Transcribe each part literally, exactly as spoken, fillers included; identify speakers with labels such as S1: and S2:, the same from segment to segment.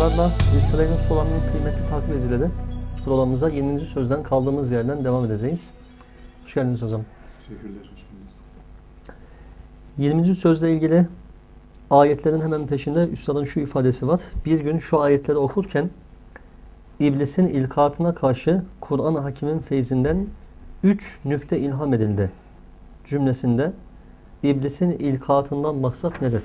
S1: Başarılarla Risale-i Nur Programı'nın kıymetli takip edicileri, programımıza yedinci sözden kaldığımız yerden devam edeceğiz. Hoş geldiniz hocam.
S2: Teşekkürler. Hoş bulduk.
S1: yirminci sözle ilgili ayetlerin hemen peşinde üstadın şu ifadesi var. Bir gün şu ayetleri okurken İblisin ilkatına karşı Kur'an-ı Hakim'in feyzinden üç nükte ilham edildi cümlesinde İblisin ilkatından maksat nedir?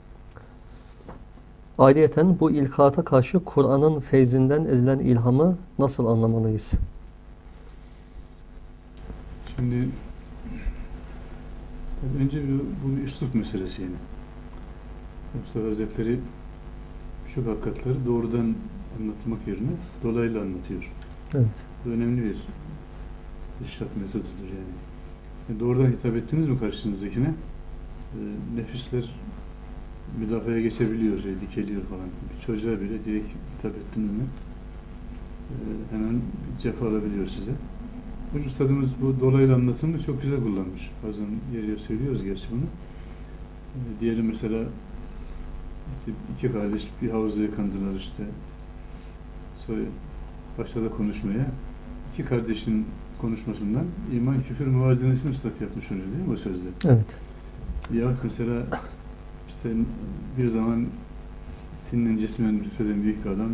S1: Ayrıyeten bu ilkata karşı Kur'an'ın feyzinden edilen ilhamı nasıl anlamalıyız?
S2: Şimdi önce bu, bu bir üslup meselesi yani. Mustafa Hazretleri şu hakikatleri doğrudan anlatmak yerine dolaylı anlatıyor.
S1: Evet.
S2: Bu önemli bir irşat metodudur yani. yani. Doğrudan hitap ettiniz mi karşınızdakine? E, nefisler müdafaya geçebiliyor, şey, dikeliyor falan. Bir çocuğa bile direkt hitap ettiniz mi e, hemen cephe alabiliyor size. Bu üstadımız bu dolaylı anlatımı çok güzel kullanmış. Bazen yer yer söylüyoruz gerçi bunu. E, diyelim mesela işte iki kardeş bir havuzda yıkandılar işte. Sonra başladı konuşmaya. İki kardeşin konuşmasından iman küfür muvazenesini üstad yapmış oluyor değil mi o sözde?
S1: Evet.
S2: Yahut mesela işte bir zaman sinen cismen rütbeden büyük bir adam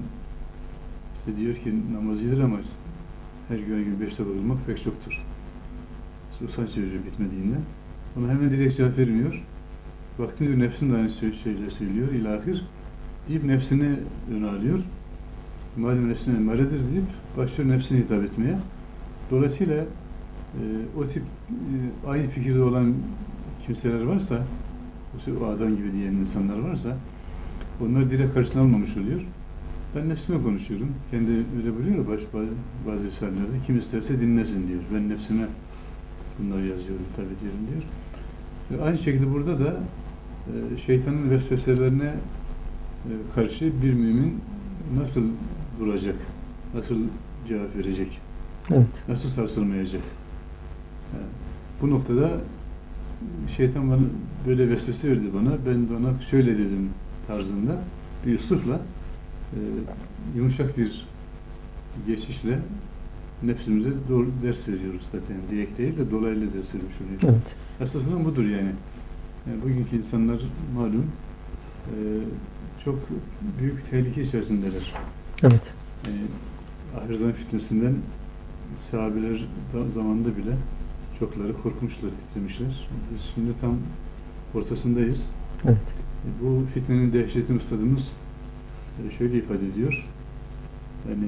S2: işte diyor ki namaz iyidir ama her gün gibi beşte kılmak pek çoktur. İşte usanç veriyor bitmediğinden. Ona hemen direkt cevap vermiyor. Baktım diyor nefsin de aynı şeyle söylüyor ilahir deyip nefsini öne alıyor. Madem nefsine emmaredir deyip başlıyor nefsine hitap etmeye. Dolayısıyla e, o tip e, aynı fikirde olan kimseler varsa, o adam gibi diyen insanlar varsa onlar direkt karşısına almamış oluyor. Ben nefsime konuşuyorum. Kendi öyle buyuruyor baş, bazı risalelerde. Kim isterse dinlesin diyor. Ben nefsime bunları yazıyorum, hitap ediyorum diyor. Ve aynı şekilde burada da e, şeytanın vesveselerine e, karşı bir mümin nasıl duracak, nasıl cevap verecek,
S1: evet.
S2: nasıl sarsılmayacak. Yani bu noktada şeytan bana böyle vesvese verdi bana, ben de ona şöyle dedim tarzında bir üslupla e, yumuşak bir geçişle nefsimize doğru ders veriyoruz zaten. Direkt değil de dolaylı ders vermiş oluyor.
S1: Evet.
S2: Esasında budur yani. yani. Bugünkü insanlar malum e, çok büyük bir tehlike içerisindeler.
S1: Evet.
S2: Yani ahir zaman fitnesinden sahabeler zamanında bile çokları korkmuşlar, titremişler. Biz şimdi tam ortasındayız.
S1: Evet.
S2: Bu fitnenin dehşetini üstadımız şöyle ifade ediyor. Yani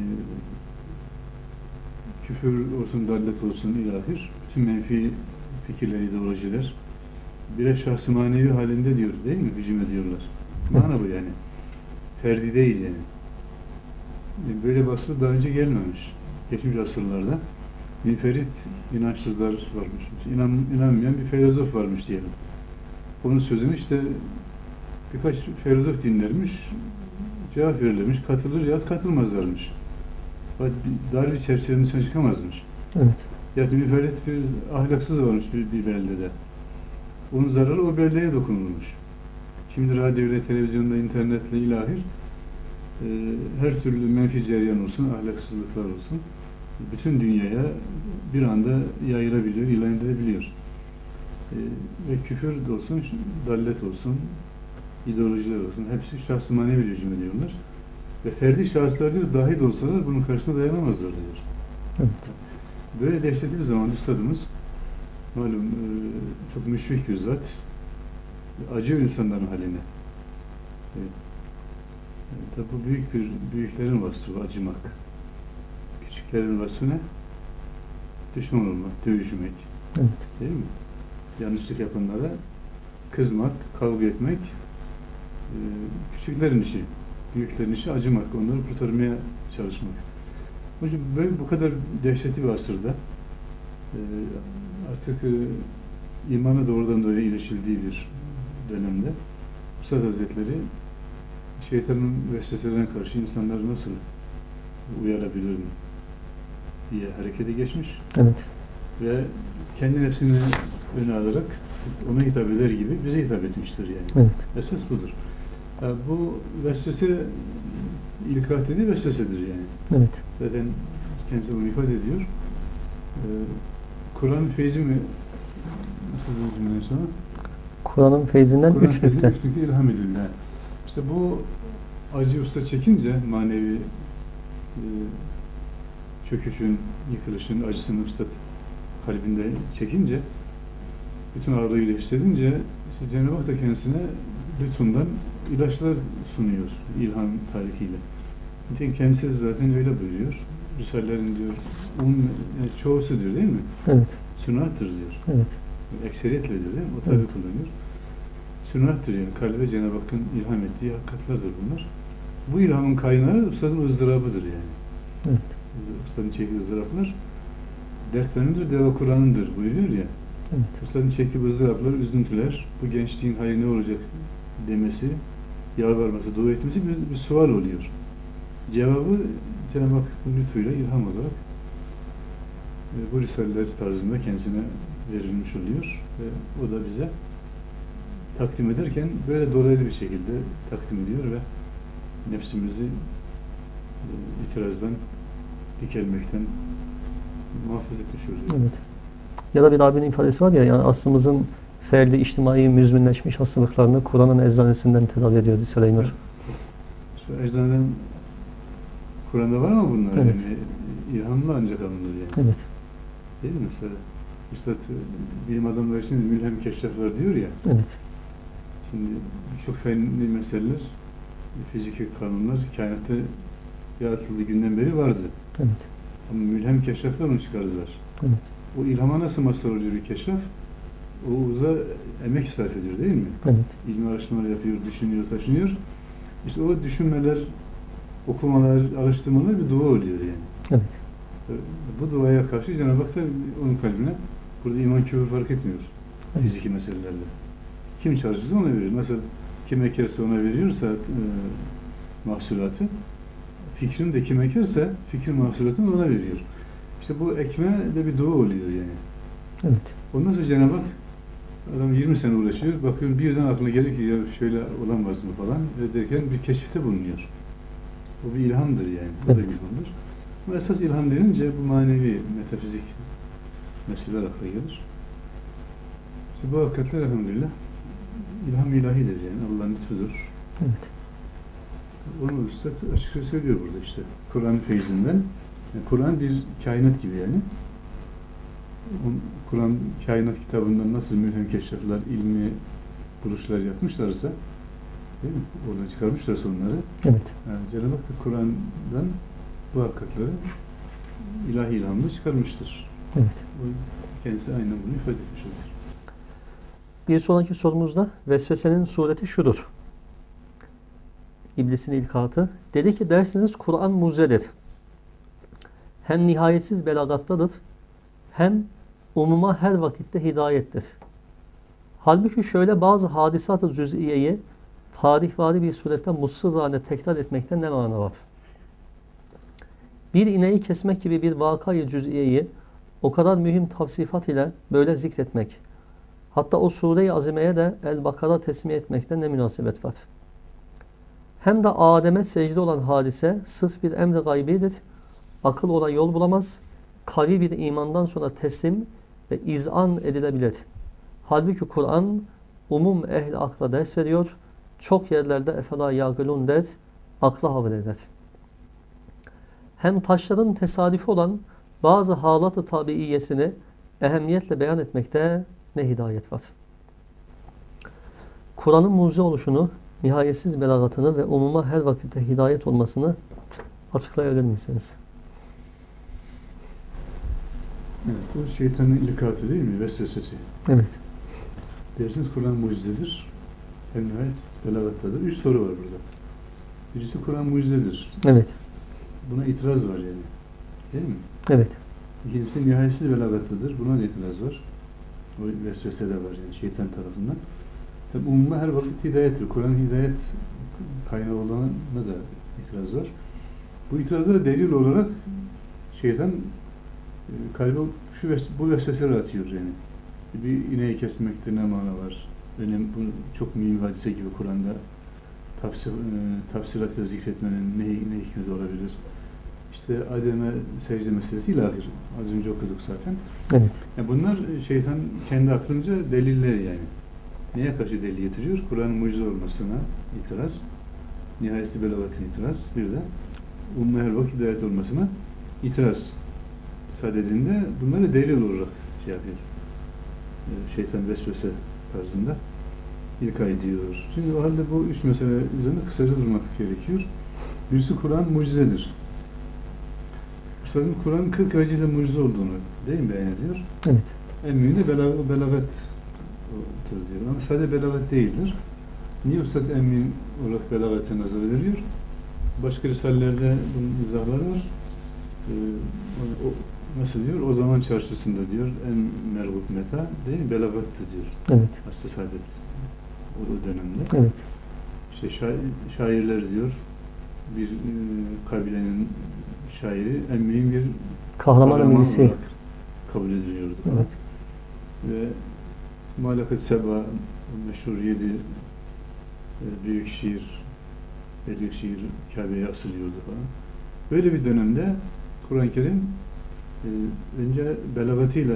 S2: küfür olsun, dallet olsun ilahir, bütün menfi fikirler, ideolojiler birer şahsı manevi halinde diyor değil mi? Hücum ediyorlar. Mana bu yani. Ferdi değil yani. Böyle bir asır daha önce gelmemiş. Geçmiş asırlarda münferit inançsızlar varmış. İnan, inanmayan bir filozof varmış diyelim. Onun sözünü işte birkaç filozof dinlermiş, cevap verilirmiş, katılır ya katılmazlarmış. Dar bir çerçevenin dışına çıkamazmış.
S1: Evet.
S2: Yani münferit bir ahlaksız varmış bir, bir beldede. Onun zararı o beldeye dokunulmuş. Şimdi radyoyla, televizyonda, internetle ilahir e, her türlü menfi cereyan olsun, ahlaksızlıklar olsun bütün dünyaya bir anda yayılabiliyor, ilan edilebiliyor. E, ve küfür de olsun, dallet olsun, ideolojiler olsun, hepsi şahs-ı manevi hücum ediyorlar. Ve ferdi şahıslar diyor, dahi de olsalar bunun karşısında dayanamazlar diyor.
S1: Evet.
S2: Böyle dehşetli bir zaman üstadımız, malum e, çok müşfik bir zat, acıyor insanların haline. E, tabi bu büyük bir, büyüklerin vasfı, acımak. Küçüklerin vasfı ne? Düşman olmak, dövüşmek.
S1: Evet.
S2: Değil mi? Yanlışlık yapanlara kızmak, kavga etmek e, küçüklerin işi. Büyüklerin işi acımak, onları kurtarmaya çalışmak. Onun için böyle bu kadar dehşetli bir asırda e, artık e, imana doğrudan doğruya ilişildiği bir dönemde Üstad Hazretleri şeytanın vesveselerine karşı insanları nasıl uyarabilirim diye harekete geçmiş.
S1: Evet.
S2: Ve kendi nefsini öne alarak ona hitap eder gibi bize hitap etmiştir yani.
S1: Evet.
S2: Esas budur. Yani bu vesvese ilkat dediği vesvesedir yani.
S1: Evet.
S2: Zaten kendisi bunu ifade ediyor. Ee, Kur'an feyzi mi? Nasıl bu cümlenin sonu?
S1: Kur'an'ın feyzinden
S2: Kur'an
S1: üç
S2: feyzi
S1: nükte.
S2: üç nükte ilham edildi. Ha. İşte bu acı usta çekince manevi e, çöküşün, yıkılışın acısını üstad kalbinde çekince, bütün ağırlığıyla hissedince işte Cenab-ı Hak da kendisine lütfundan ilaçlar sunuyor ilham tarifiyle. Nitekim kendisi de zaten öyle buyuruyor. Risale'lerin diyor, um, yani çoğusu diyor değil mi?
S1: Evet.
S2: Sünattır diyor.
S1: Evet.
S2: Ekseriyetle diyor değil mi? O tabi
S1: Evet.
S2: kullanıyor. Sünnattır yani. Kalbe Cenab-ı Hakk'ın ilham ettiği hakikatlerdir bunlar. Bu ilhamın kaynağı ustadın ızdırabıdır yani.
S1: Evet.
S2: Ustadın çektiği ızdıraplar dert benimdir, deva Kur'an'ındır buyuruyor ya.
S1: Evet.
S2: Ustadın çektiği ızdıraplar, üzüntüler, bu gençliğin hayır ne olacak demesi, yalvarması, dua etmesi bir, bir sual oluyor. Cevabı Cenab-ı Hak lütfuyla ilham olarak e, bu risaleler tarzında kendisine verilmiş oluyor ve o da bize takdim ederken böyle dolaylı bir şekilde takdim ediyor ve nefsimizi e, itirazdan, dikelmekten muhafaza etmiş oluyor.
S1: Evet. Ya da bir abinin ifadesi var ya, yani aslımızın ferdi, içtimai, müzminleşmiş hastalıklarını Kur'an'ın eczanesinden tedavi ediyor Risale-i Nur.
S2: Evet. İşte eczaneden Kur'an'da var mı bunlar?
S1: Evet.
S2: Yani ilhamla ancak alınır yani.
S1: Evet.
S2: Değil mi mesela? Üstad bilim adamları için mülhem keşrefler diyor ya.
S1: Evet.
S2: Şimdi birçok fenli meseleler, fiziki kanunlar kainatta yaratıldığı günden beri vardı.
S1: Evet.
S2: Ama mülhem keşrefler onu çıkardılar.
S1: Evet.
S2: O ilhama nasıl mazhar oluyor bir keşref? O uza emek sarf ediyor değil mi?
S1: Evet.
S2: İlmi araştırmalar yapıyor, düşünüyor, taşınıyor. İşte o düşünmeler, okumalar, araştırmalar bir dua oluyor yani.
S1: Evet.
S2: Bu duaya karşı Cenab-ı Hak da onun kalbine, burada iman küfür fark etmiyor
S1: Evet.
S2: fiziki meselelerde. Kim çalışırsa ona verir. Nasıl kim ekerse ona veriyorsa e, mahsulatı, fikrini de kim ekerse fikrin mahsulatını ona veriyor. İşte bu ekme de bir dua oluyor yani.
S1: Evet.
S2: Ondan sonra Cenab-ı Hak, adam yirmi sene uğraşıyor, bakıyorum birden aklına gelir ki ya şöyle olamaz mı falan ve derken bir keşifte bulunuyor. Bu bir ilhamdır yani. Bu da
S1: Evet.
S2: bir ilhamdır. Ama esas ilham denince bu manevi, metafizik meseleler akla gelir. İşte bu hakikatler elhamdülillah ilham ilahidir yani. Allah'ın lütfudur.
S1: Evet.
S2: Onu Üstad açıkça söylüyor burada işte. Kur'an feyzinden. Yani Kur'an bir kainat gibi yani. Kur'an kainat kitabından nasıl mülhem keşrefler, ilmi buluşlar yapmışlarsa, değil mi? Oradan çıkarmışlarsa onları.
S1: Evet.
S2: Yani Cenab-ı Hak da Kur'an'dan bu hakikatleri ilahi ilhamla çıkarmıştır.
S1: Evet.
S2: O kendisi aynen bunu ifade etmiş olur.
S1: Bir sonraki sorumuzda vesvesenin sureti şudur. İblisin ilkatı. Dedi ki dersiniz Kur'an mucizedir. Hem nihayetsiz belagattadır, hem umuma her vakitte hidayettir. Halbuki şöyle bazı hadisat-ı cüz'iyeyi tarihvari bir surette mutsızane tekrar etmekten ne mana var? Bir ineği kesmek gibi bir vakayı cüz'iyeyi o kadar mühim tavsifat ile böyle zikretmek, hatta o sure-i azimeye de El-Bakara tesmiye etmekten ne münasebet var? Hem de Adem'e secde olan hadise sırf bir emr-i gaybidir, akıl ona yol bulamaz, kavi bir imandan sonra teslim ve izan edilebilir. Halbuki Kur'an umum ehl akla ders veriyor, çok yerlerde efela yagılun der, akla havle eder. Hem taşların tesadüfi olan bazı halat-ı tabiiyesini ehemmiyetle beyan etmekte ne hidayet var. Kur'an'ın mucize oluşunu, nihayetsiz belagatını ve umuma her vakitte hidayet olmasını açıklayabilir misiniz?
S2: Evet, bu şeytanın ilkatı değil mi? Vesvesesi.
S1: Evet.
S2: Dersiniz Kur'an mucizedir. Hem nihayetsiz belagattadır. Üç soru var burada. Birisi Kur'an mucizedir.
S1: Evet.
S2: Buna itiraz var yani. Değil mi?
S1: Evet.
S2: İkincisi nihayetsiz belagattadır. Buna da itiraz var. O vesvese de var yani şeytan tarafından. Tabi umuma her vakit hidayettir. Kur'an hidayet kaynağı olana da itiraz var. Bu itirazlara delil olarak şeytan kalbe şu ves bu vesveseleri atıyor yani. Bir ineği kesmekte ne mana var? Benim bu çok mühim hadise gibi Kur'an'da tafsir, e, tafsiratla zikretmenin ne, ne hikmeti olabilir? İşte Adem'e secde meselesi ilahir. Az önce okuduk zaten.
S1: Evet.
S2: Yani bunlar şeytan kendi aklınca delilleri yani. Neye karşı delil getiriyor? Kur'an'ın mucize olmasına itiraz. Nihayesi belagatine itiraz. Bir de umma her vakit hidayet olmasına itiraz. Sadedinde bunları delil olarak şey yapıyor. Ee, şeytan vesvese tarzında ilka ediyor. Şimdi o halde bu üç mesele üzerinde kısaca durmak gerekiyor. Birisi Kur'an mucizedir. Üstadımız Kur'an'ın kırk vecihle mucize olduğunu değil mi beyan ediyor?
S1: Evet.
S2: En mühim de belag belagattır diyor. Ama sadece belagat değildir. Niye Üstad en mühim olarak belagate nazar veriyor? Başka risalelerde bunun izahları var. Ee, o, nasıl diyor? O zaman çarşısında diyor en mergub meta değil mi? Belagattı diyor.
S1: Evet.
S2: Aslı saadet. O, o dönemde.
S1: Evet.
S2: İşte şair, şairler diyor bir e, kabilenin şairi en mühim bir
S1: Kahraman milisi
S2: olarak kabul ediliyordu.
S1: Evet.
S2: Ve Malakat Seba meşhur yedi e, büyük şiir, belli şiir Kabe'ye asılıyordu falan. Böyle bir dönemde Kur'an-ı Kerim e, önce belagatıyla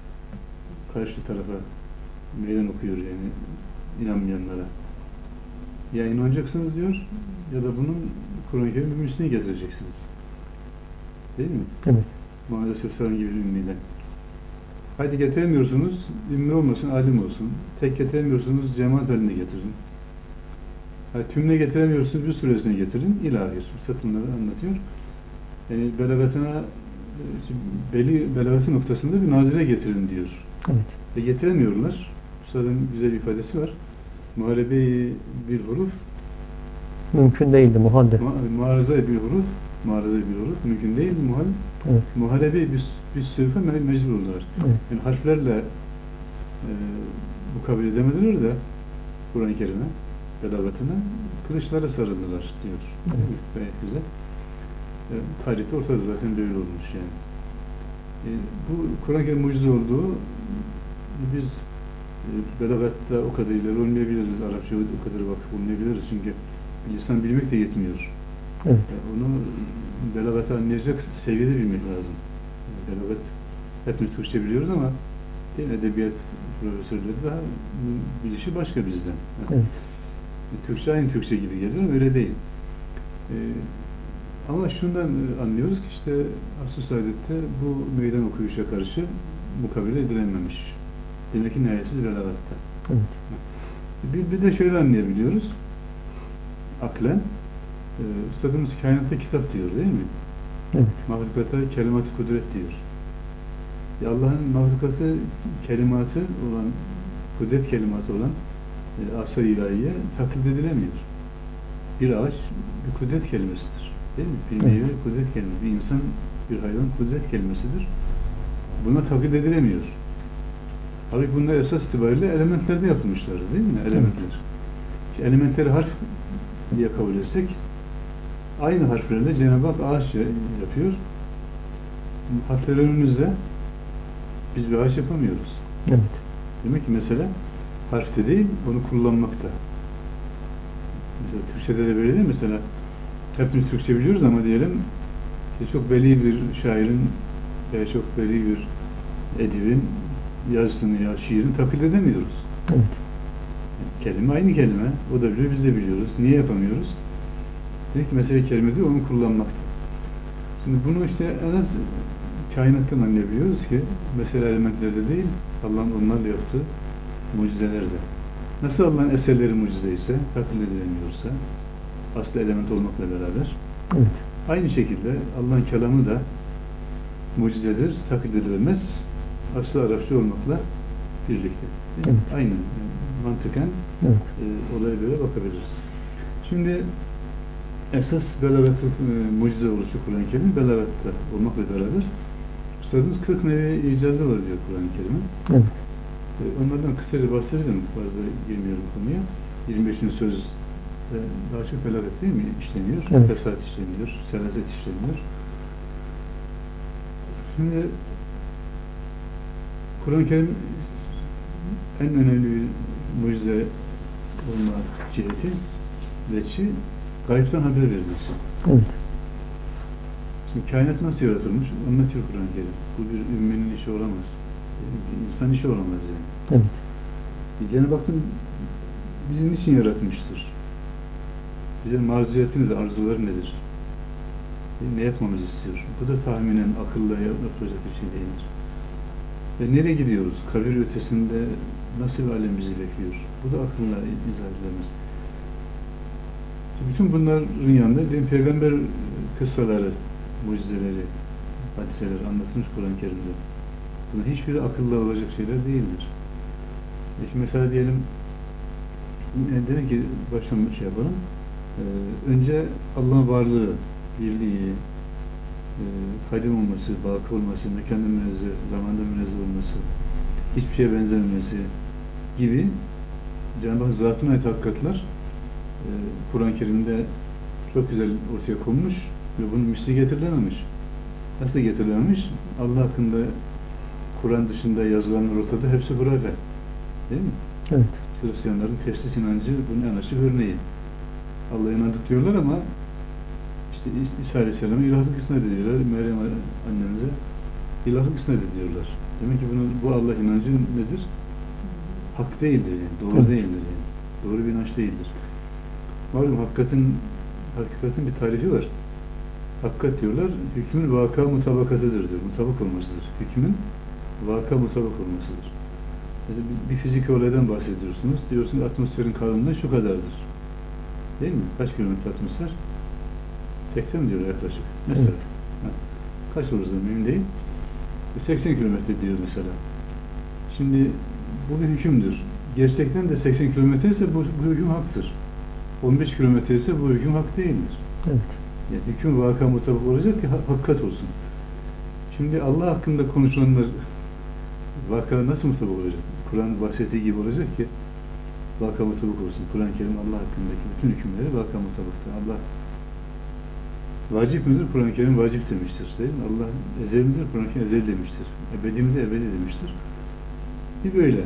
S2: karşı tarafa meydan okuyor yani inanmayanlara. Ya inanacaksınız diyor ya da bunun Kur'an-ı Kerim ümmisini getireceksiniz. Değil mi?
S1: Evet.
S2: Muhammed Aleyhisselam gibi bir ümmiyle. Haydi getiremiyorsunuz, ümmi olmasın, alim olsun. Tek getiremiyorsunuz, cemaat halinde getirin. Yani tümüne getiremiyorsunuz, bir süresine getirin, ilahir. Üstad bunları anlatıyor. Yani belagatına, belli belagatı noktasında bir nazire getirin diyor.
S1: Evet.
S2: Ve getiremiyorlar. Üstadın güzel bir ifadesi var. Muharebeyi bir huruf,
S1: Mümkün değildi muhalde.
S2: mu muarıza bir huruf, muarıza bir huruf, mümkün değil, muhal.
S1: Evet.
S2: Muharebeyi bir, bir sürfe me mecbur oldular.
S1: Evet.
S2: Yani harflerle e, bu kabul edemediler de Kur'an-ı Kerim'e, belagatına, kılıçlara sarıldılar diyor.
S1: Evet.
S2: Gayet güzel. E, tarihte ortada zaten böyle olmuş yani. E, bu Kur'an-ı Kerim mucize olduğu, biz e, belagatta o kadar ileri olmayabiliriz, Arapça o kadar vakıf olmayabiliriz çünkü lisan bilmek de yetmiyor.
S1: Evet.
S2: E, onu belagatı anlayacak seviyede bilmek lazım. Belagat hepimiz Türkçe biliyoruz ama değil mi? Edebiyat profesörleri daha bilişi başka bizden.
S1: Evet.
S2: Türkçe aynı Türkçe gibi gelir ama öyle değil. Ee, ama şundan anlıyoruz ki işte Asr-ı Saadet'te bu meydan okuyuşa karşı mukabele edilememiş. Demek ki nihayetsiz belagatta.
S1: Evet.
S2: Bir, bir de şöyle anlayabiliyoruz. Aklen e, Üstadımız kainatta kitap diyor değil mi?
S1: Evet.
S2: Mahlukata kelimat-ı kudret diyor. Ya Allah'ın mahlukatı kelimatı olan, kudret kelimatı olan e, asar-ı ilahiye taklit edilemiyor. Bir ağaç bir kudret kelimesidir. Değil mi? Bir meyve
S1: Evet.
S2: kudret kelimesi. Bir insan, bir hayvan kudret kelimesidir. Buna taklit edilemiyor. Halbuki bunlar esas itibariyle elementlerde yapılmışlar değil mi? Elementler. Evet. İşte elementleri harf diye kabul etsek aynı harflerle Cenab-ı Hak ağaç yapıyor. Harfler önümüzde. Biz bir ağaç yapamıyoruz.
S1: Evet.
S2: Demek ki mesele harfte değil, onu kullanmakta. Mesela Türkçe'de de böyle değil mi? Mesela hepimiz Türkçe biliyoruz ama diyelim işte çok belli bir şairin veya çok belli bir edibin yazısını ya şiirini taklit edemiyoruz.
S1: Evet.
S2: Kelime aynı kelime. O da biliyor, biz de biliyoruz. Niye yapamıyoruz? Demek ki mesele kelime değil, onu kullanmakta. Şimdi bunu işte en az kainattan anlayabiliyoruz ki mesele elementlerde değil, Allah'ın onlarla yaptığı mucizelerde. Nasıl Allah'ın eserleri mucize ise, taklit edilemiyorsa, aslı element olmakla beraber,
S1: Evet.
S2: aynı şekilde Allah'ın kelamı da mucizedir, taklit edilemez, aslı Arapça olmakla birlikte.
S1: Evet.
S2: Aynı yani mantıken
S1: Evet.
S2: e, olaya böyle bakabiliriz. Şimdi esas belagat e, mucize oluşu Kur'an-ı Kerim belagatta olmakla beraber Üstadımız kırk nevi icazı var diyor Kur'an-ı Kerim'in.
S1: Evet.
S2: E, onlardan kısaca bahsedelim. Fazla girmiyorum konuya. yirmi beşinci söz e, daha çok belagat değil mi işleniyor?
S1: Evet.
S2: Fesat işleniyor, selaset işleniyor. Şimdi Kur'an-ı Kerim en önemli bir mucize olma ciheti veçi gaybtan haber verilmesi.
S1: Evet.
S2: Şimdi kainat nasıl yaratılmış? Anlatıyor Kur'an-ı Kerim. Bu bir ümmenin işi olamaz. Bir insan işi olamaz yani.
S1: Evet.
S2: Cenab-ı Hakk'ın bizim için yaratmıştır. Bize maruziyatı nedir, arzuları nedir? Ne yapmamızı istiyor? Bu da tahminen akılla yapılacak bir şey değildir. Ve nereye gidiyoruz? Kabir ötesinde nasıl bir alem bizi bekliyor? Bu da akılla izah edilemez. Bütün bunların yanında diyelim, peygamber kıssaları, mucizeleri, hadiseleri anlatılmış Kur'an-ı Kerim'de. Bunun hiçbiri akılla olacak şeyler değildir. E şimdi mesela diyelim, demek ki baştan bir şey yapalım. Ee, önce Allah'ın varlığı, birliği, e, kadim olması, bakı olması, mekanda münezzeh, zamanda münezzeh olması, hiçbir şeye benzememesi gibi Cenab-ı Hak zatına ait hakikatler e, Kur'an-ı Kerim'de çok güzel ortaya konmuş ve bunun misli getirilememiş. Nasıl getirilememiş? Allah hakkında Kur'an dışında yazılanlar ortada, hepsi hurafe. Değil mi?
S1: Evet.
S2: Hristiyanların teslis inancı bunun en açık örneği. Allah'a inandık diyorlar ama işte İsa Aleyhisselam'a ilahlık isnat ediyorlar. Meryem annemize ilahlık isnat ediyorlar. Demek ki bunun, bu Allah inancı nedir? Hak değildir yani. Doğru
S1: evet.
S2: değildir yani. Doğru bir inanç değildir. Malum hakikatin, hakikatin bir tarifi var. Hakikat diyorlar, hükmün vaka mutabakatıdır diyor. Mutabak olmasıdır. Hükmün vaka mutabak olmasıdır. Mesela bir, bir fiziki olaydan bahsediyorsunuz. Diyorsunuz atmosferin kalınlığı şu kadardır. Değil mi? Kaç kilometre atmosfer? seksen diyor yaklaşık. Mesela. Evet. Ha. Kaç olursa mühim değil. seksen kilometre diyor mesela. Şimdi bu bir hükümdür. Gerçekten de seksen kilometre ise bu, bu hüküm haktır. on beş kilometre ise bu hüküm hak değildir.
S1: Evet.
S2: Yani hüküm vaka mutabık olacak ki hakikat olsun. Şimdi Allah hakkında konuşulanlar vaka nasıl mutabık olacak? Kur'an bahsettiği gibi olacak ki vaka mutabık olsun. Kur'an-ı Kerim Allah hakkındaki bütün hükümleri vaka mutabıktır. Allah vacip midir? Kur'an-ı Kerim vacip demiştir. Değil mi? Allah ezel midir? Kur'an-ı Kerim ezel demiştir. Ebedi midir? Ebedi demiştir. Bir böyle.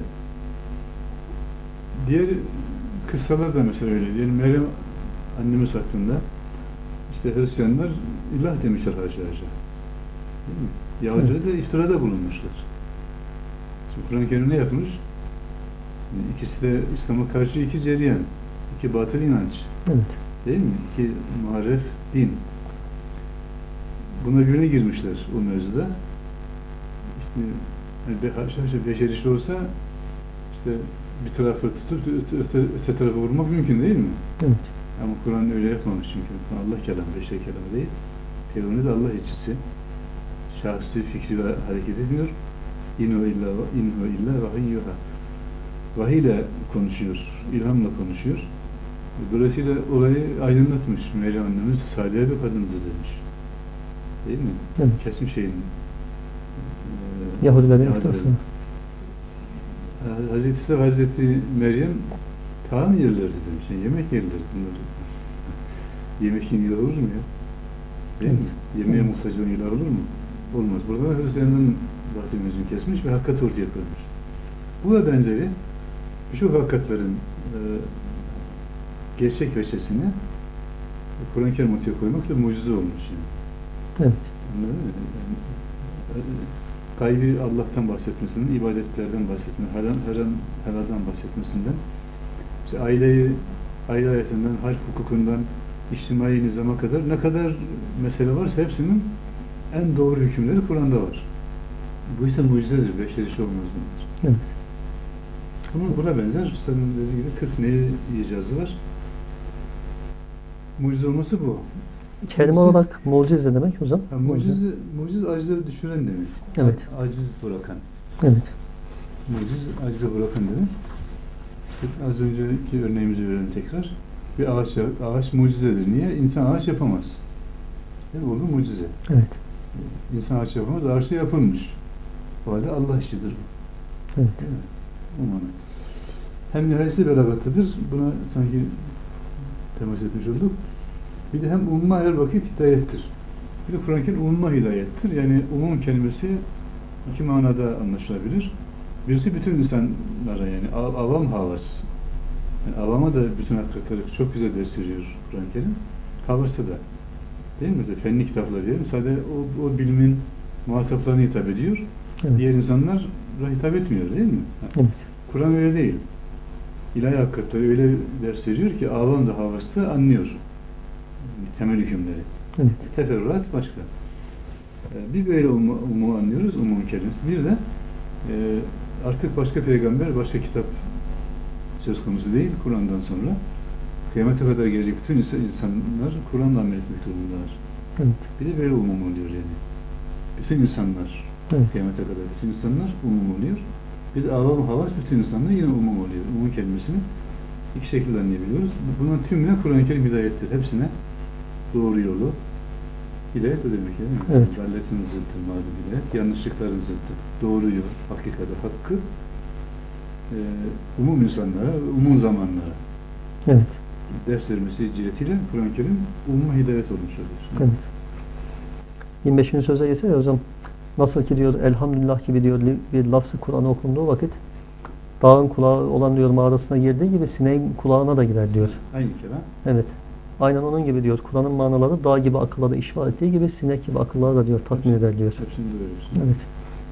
S2: Diğer kıssalar da mesela öyle. Yani Meryem annemiz hakkında işte Hristiyanlar ilah demişler haşa haşa. Yahudiler de iftirada bulunmuşlar. Şimdi Kur'an-ı Kerim ne yapmış? Şimdi ikisi de İslam'a karşı iki cereyan, iki batıl inanç.
S1: Evet.
S2: Değil mi? İki muharref din. Buna göre girmişler o mevzuda. İşte yani haşa haşa beşer işi olsa işte bir tarafı tutup öte, öte, öte tarafa vurmak mümkün değil mi?
S1: Evet.
S2: Ama Kur'an öyle yapmamış çünkü. Allah kelamı, beşer kelamı değil. Peygamberimiz Allah elçisi. Şahsi fikri ve hareket etmiyor. İnhu illa inhu illa vahiyyuha. Vahiy ile konuşuyor, ilhamla konuşuyor. Dolayısıyla olayı aydınlatmış. Meryem annemiz salih bir kadındı demiş. Değil mi?
S1: Evet.
S2: Kesmiş şeyin.
S1: E, Yahudilerin iftirasını.
S2: Hazreti İsa, Hazreti Meryem taam yerlerdi demiş. Yani yemek yerlerdi bunlar. Yemek yiyen ilah olur mu ya? Değil evet. mi? Yemeğe muhtaç olan ilah olur mu? Olmaz. Burada da Hristiyanların bahsetmesini kesmiş ve hakikat ortaya koymuş. Bu ve benzeri birçok hakikatlerin e, gerçek veçesini Kur'an-ı Kerim ortaya koymakla mucize olmuş yani.
S1: Evet.
S2: Anladın mı? Yani, gaybi Allah'tan bahsetmesinden, ibadetlerden bahsetmesinden, haram, haram, helaldan bahsetmesinden, işte aileyi, aile hayatından, halk hukukundan, içtimai nizama kadar ne kadar mesele varsa hepsinin en doğru hükümleri Kur'an'da var. Bu ise mucizedir, beşer işi olmaz bunlar.
S1: Evet.
S2: Ama buna benzer, senin dediğin gibi kırk neyi icazı var. Mucize olması bu.
S1: Kelime mucize, olarak mucize demek hocam.
S2: Yani mucize, mucize acizleri düşüren demek.
S1: Evet.
S2: Aciz bırakan.
S1: Evet.
S2: Mucize, acize bırakan demek. İşte az önceki örneğimizi verelim tekrar. Bir ağaç, ağaç mucizedir. Niye? İnsan ağaç yapamaz. Değil mi? O da mucize.
S1: Evet.
S2: İnsan ağaç yapamaz, ağaç da yapılmış. O halde Allah işidir bu.
S1: Evet.
S2: Değil mi? Umarım. Hem nihayesi belagatıdır. Buna sanki temas etmiş olduk. Bir de hem umma her vakit hidayettir. Bir de Kur'an-ı Kerim umma hidayettir. Yani umum kelimesi iki manada anlaşılabilir. Birisi bütün insanlara yani avam havas. Yani avama da bütün hakikatleri çok güzel ders veriyor Kur'an-ı Kerim. Havası da. Değil mi? Fenli kitaplar diyelim. Sadece o, o bilimin muhataplarına hitap ediyor.
S1: Evet.
S2: Diğer insanlara hitap etmiyor değil mi?
S1: Evet.
S2: Kur'an öyle değil. İlahi hakikatleri öyle ders veriyor ki avam da havası da anlıyor. Temel hükümleri.
S1: Evet.
S2: Teferruat başka. Bir böyle umu, umu anlıyoruz, umum kelimesi. Bir de e, artık başka peygamber, başka kitap söz konusu değil Kur'an'dan sonra. Kıyamete kadar gelecek bütün insanlar Kur'an'la amel etmek durumundalar.
S1: Evet.
S2: Bir de böyle umum oluyor yani. Bütün insanlar,
S1: evet.
S2: kıyamete kadar bütün insanlar umum oluyor. Bir de avam havas bütün insanlar yine umum oluyor. Umum kelimesini iki şekilde anlayabiliyoruz. Bunun tümüne Kur'an-ı Kerim hidayettir. Hepsine doğru yolu. Hidayet o demek yani.
S1: Evet.
S2: Dalletin zıttı, malum hidayet. Yanlışlıkların zıttı. Doğru yol, hakikati, hakkı e, umum insanlara, umum zamanlara
S1: Evet.
S2: ders vermesi cihetiyle Kur'an-ı Kerim umuma hidayet olmuş oluyor.
S1: Evet. yirmi beşinci söze geçse ya hocam, nasıl ki diyor elhamdülillah gibi diyor bir lafzı Kur'an'ı okunduğu vakit dağın kulağı olan diyor mağarasına girdiği gibi sineğin kulağına da gider diyor.
S2: Aynı kelam.
S1: Evet. Aynen onun gibi diyor. Kur'an'ın manaları dağ gibi akıllara işaret ettiği gibi sinek gibi akıllara da diyor tatmin eder diyor.
S2: Hepsini de öyle.
S1: Evet.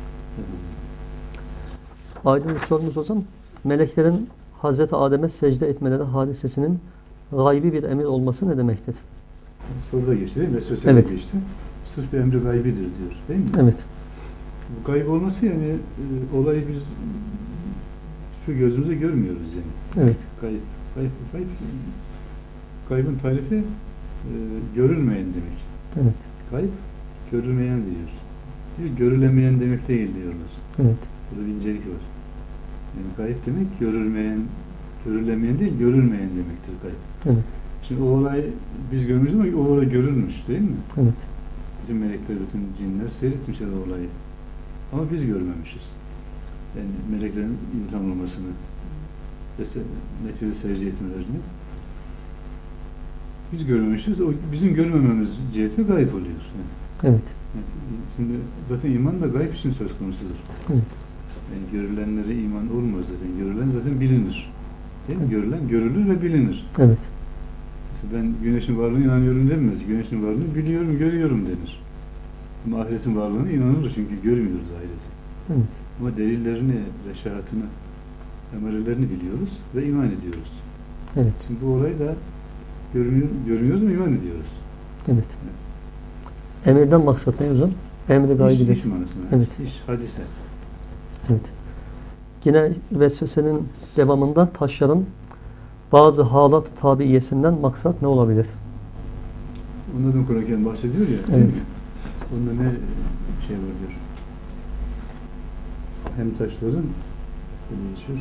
S1: Aydın bir sorumuz hocam. Meleklerin Hazreti Adem'e secde etmeleri hadisesinin gaybi bir emir olması ne demektir?
S2: Soruda geçti değil mi? Vesvesede
S1: Evet.
S2: geçti. Sırf bir emri gaybidir diyor değil mi?
S1: Evet.
S2: Bu gayb olması yani e, olayı biz şu gözümüze görmüyoruz yani.
S1: Evet.
S2: Gayb. Gayb. Gayb. Gaybın tarifi e, görülmeyen demek.
S1: Evet.
S2: Gayb görülmeyen diyor. Bir görülemeyen demek değil diyorlar.
S1: Evet.
S2: Burada bir incelik var. Yani gayb demek görülmeyen, görülemeyen değil, görülmeyen demektir gayb.
S1: Evet.
S2: Şimdi o olay biz görmüyoruz ama o olay görülmüş değil mi?
S1: Evet.
S2: Bütün melekler, bütün cinler seyretmişler o olayı. Ama biz görmemişiz. Yani meleklerin imtihan olmasını ve neticede secde etmelerini biz görmemişiz. O bizim görmememiz ciheti gayb oluyor. Yani.
S1: Evet.
S2: Yani şimdi zaten iman da gayb için söz konusudur.
S1: Evet.
S2: Yani görülenlere iman olmaz zaten. Görülen zaten bilinir. Değil mi?
S1: Evet.
S2: Görülen görülür ve bilinir.
S1: Evet.
S2: Mesela ben güneşin varlığına inanıyorum denmez. Güneşin varlığını biliyorum, görüyorum denir. Ama ahiretin varlığına inanılır çünkü görmüyoruz ahireti.
S1: Evet.
S2: Ama delillerini, reşahatını, emarelerini biliyoruz ve iman ediyoruz.
S1: Evet.
S2: Şimdi bu olay da görmüyor, görmüyoruz mu iman ediyoruz.
S1: Evet. Emirden maksat ne hocam? Emri
S2: İş,
S1: gaybidir.
S2: iş manasına.
S1: Evet.
S2: İş, hadise.
S1: Evet. Yine vesvesenin devamında taşların bazı halat tabiyesinden maksat ne olabilir?
S2: Onlardan Kur'an-ı Kerim bahsediyor ya.
S1: Evet.
S2: Onda ne şey var diyor. Hem taşların böyle geçiyor.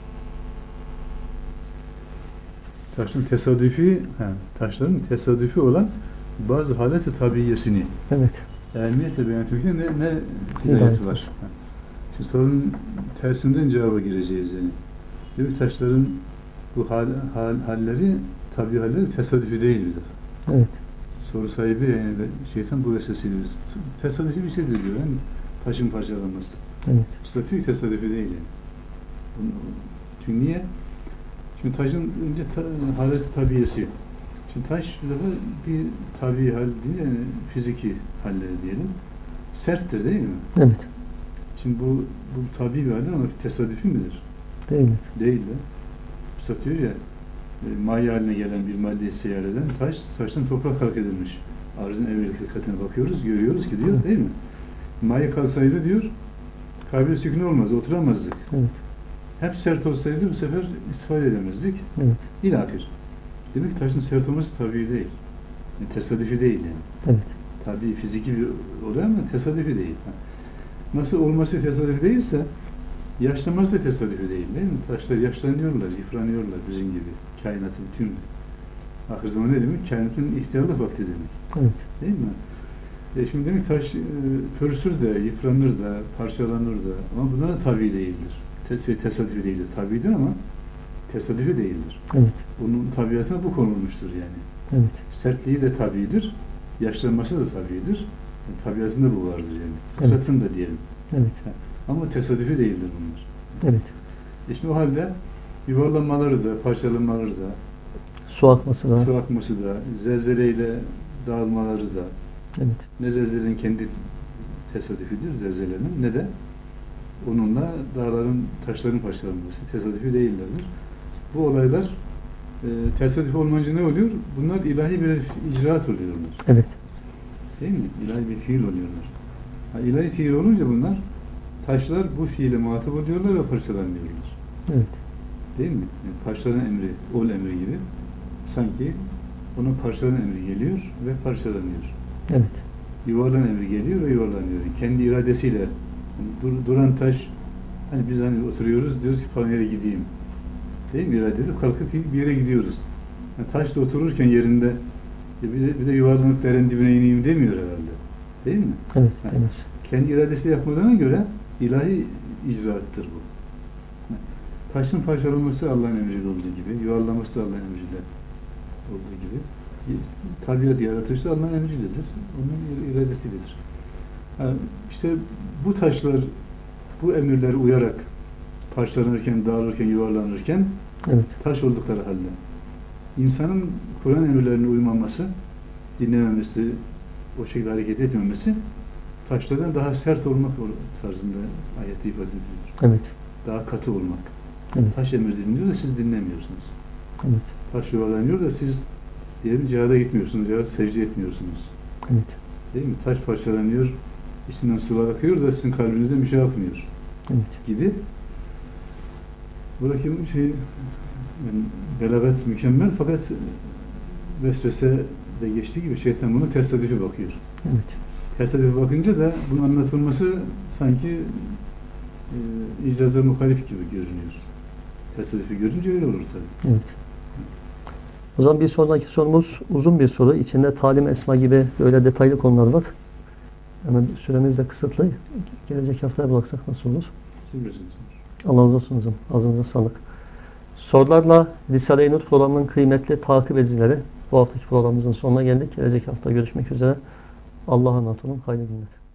S2: Taşların tesadüfi, he, taşların tesadüfi olan bazı halet-i tabiyesini
S1: Evet.
S2: ilmiyetle beyan etmekte ne, ne
S1: Hidayet
S2: hidayeti var.
S1: var.
S2: Ha. Şimdi sorunun tersinden cevaba gireceğiz yani. Diyor ki taşların bu hal, hal, halleri, tabi halleri tesadüfi değil bir de.
S1: Evet.
S2: Soru sahibi yani şeytan bu vesveseli tesadüfi bir şey diyor yani taşın parçalanması.
S1: Evet.
S2: Usta diyor ki tesadüfi değil yani. Çünkü niye? Şimdi taşın önce ta, haleti tabiyesi. Şimdi taş bir defa bir tabii hal değil yani fiziki halleri diyelim. Serttir değil mi?
S1: Evet.
S2: Şimdi bu bu tabii bir haldir ama tesadüfi midir?
S1: Değildir.
S2: Değil de. Usta diyor ya e, maya haline gelen bir maddeyi seyyar eden taş, taştan toprak halk edilmiş. Arzın evvel hilkatine bakıyoruz, görüyoruz ki diyor değil mi? Maya kalsaydı diyor kabile sükun olmaz, oturamazdık.
S1: Evet.
S2: Hep sert olsaydı bu sefer istifade edemezdik.
S1: Evet.
S2: İlahir. Demek ki taşın sert olması tabii değil. Yani tesadüfi değil yani.
S1: Evet.
S2: Tabii fiziki bir olay ama tesadüfi değil. Nasıl olması tesadüfi değilse yaşlanması da tesadüfi değil değil mi? Taşlar yaşlanıyorlar, yıpranıyorlar bizim gibi. Kainatın tüm ahir zaman ne demek? Kainatın ihtiyarlık vakti demek.
S1: Evet.
S2: Değil mi? E şimdi demek taş e, pörsür de, yıpranır da, parçalanır da ama bunlar da tabii değildir. Tes tesadüfi değildir. Tabidir ama tesadüfi değildir.
S1: Evet.
S2: Onun tabiatına bu konulmuştur yani.
S1: Evet.
S2: Sertliği de tabidir, yaşlanması da tabidir. Yani tabiatında bu vardır yani. Fıtratın da diyelim.
S1: Evet.
S2: Ama tesadüfi değildir bunlar.
S1: Evet.
S2: E şimdi o halde yuvarlanmaları da, parçalanmaları da,
S1: Su akması da.
S2: su akması da, zelzeleyle dağılmaları da,
S1: Evet.
S2: ne zelzelenin kendi tesadüfidir zelzelenin, ne de onunla dağların, taşların parçalanması tesadüfi değillerdir. Bu olaylar e, tesadüfi olmayınca ne oluyor? Bunlar ilahi bir icraat oluyorlar.
S1: Evet.
S2: Değil mi? İlahi bir fiil oluyorlar. Ha, ilahi fiil olunca bunlar, taşlar bu fiile muhatap oluyorlar ve parçalanıyorlar.
S1: Evet.
S2: Değil mi? Yani parçaların emri, ol emri gibi. Sanki ona parçaların emri geliyor ve parçalanıyor.
S1: Evet.
S2: Yuvarlan emri geliyor ve yuvarlanıyor. Kendi iradesiyle yani dur, duran taş, hani biz hani oturuyoruz diyoruz ki falan yere gideyim. Değil mi? İrade edip kalkıp bir yere gidiyoruz. Yani taş da otururken yerinde e bir de, bir de yuvarlanıp derenin dibine ineyim demiyor herhalde. Değil mi?
S1: Evet.
S2: Yani
S1: Demir.
S2: kendi iradesiyle yapmadığına göre ilahi icraattır bu. Yani taşın parçalanması Allah'ın emriyle olduğu gibi, yuvarlaması da Allah'ın emriyle olduğu gibi, tabiat yaratılışı Allah'ın emriyledir. Onun iradesiyledir. Yani işte bu taşlar bu emirlere uyarak parçalanırken, dağılırken, yuvarlanırken
S1: Evet.
S2: taş oldukları halde insanın Kur'an emirlerine uymaması, dinlememesi, o şekilde hareket etmemesi taşlardan daha sert olmak tarzında ayette ifade ediliyor.
S1: Evet.
S2: Daha katı olmak.
S1: Evet.
S2: Taş emir dinliyor da siz dinlemiyorsunuz.
S1: Evet.
S2: Taş yuvarlanıyor da siz diyelim cihada gitmiyorsunuz, cihada secde etmiyorsunuz.
S1: Evet.
S2: Değil mi? Taş parçalanıyor, içinden sular akıyor da sizin kalbinizde bir şey akmıyor
S1: Evet.
S2: gibi. Buradaki şey yani belagat mükemmel fakat vesvese de geçtiği gibi şeytan buna tesadüfi bakıyor.
S1: Evet.
S2: Tesadüfe bakınca da bunun anlatılması sanki e, icaza muhalif gibi görünüyor. Tesadüfi görünce öyle olur tabii.
S1: Evet. O zaman bir sonraki sorumuz uzun bir soru. İçinde talim esma gibi böyle detaylı konular var. Yani süremiz de kısıtlı. Gelecek haftaya bıraksak nasıl olur?
S2: Siz bilirsiniz.
S1: Allah razı olsun hocam. Ağzınıza sağlık. Sorularla Risale-i Nur programının kıymetli takip edicileri, bu haftaki programımızın sonuna geldik. Gelecek hafta görüşmek üzere. Allah'a emanet olun. Hayırlı günler.